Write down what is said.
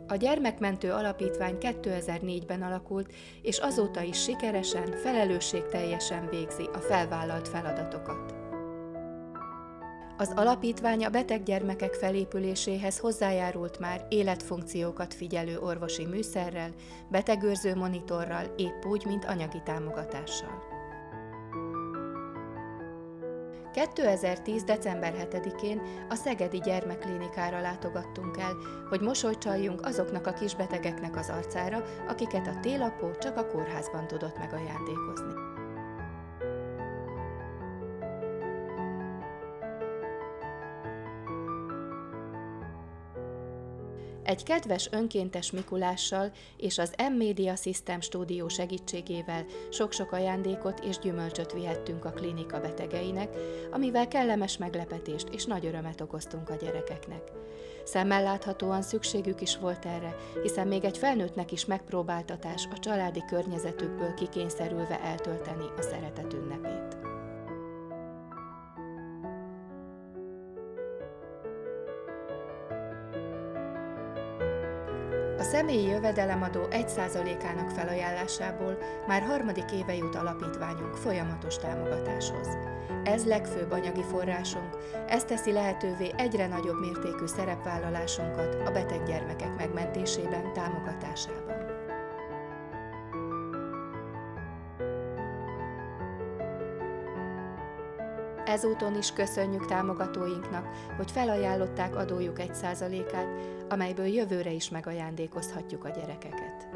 A Gyermekmentő Alapítvány 2004-ben alakult, és azóta is sikeresen, felelősségteljesen végzi a felvállalt feladatokat. Az alapítvány a beteg gyermekek felépüléséhez hozzájárult már életfunkciókat figyelő orvosi műszerrel, betegőrző monitorral, épp úgy, mint anyagi támogatással. 2010. december 7-én a Szegedi Gyermekklinikára látogattunk el, hogy mosolyt csaljunk azoknak a kisbetegeknek az arcára, akiket a télapó csak a kórházban tudott megajándékozni. Egy kedves önkéntes Mikulással és az M-Media System stúdió segítségével sok-sok ajándékot és gyümölcsöt vihettünk a klinika betegeinek, amivel kellemes meglepetést és nagy örömet okoztunk a gyerekeknek. Szemmel láthatóan szükségük is volt erre, hiszen még egy felnőttnek is megpróbáltatás a családi környezetükből kikényszerülve eltölteni a szeretet ünnepét. A személyi jövedelemadó 1%-ának felajánlásából már harmadik éve jut alapítványunk folyamatos támogatáshoz. Ez legfőbb anyagi forrásunk, ez teszi lehetővé egyre nagyobb mértékű szerepvállalásunkat a beteg gyermekek megmentésében, támogatásában. Ezúton is köszönjük támogatóinknak, hogy felajánlották adójuk 1%-át, amelyből jövőre is megajándékozhatjuk a gyerekeket.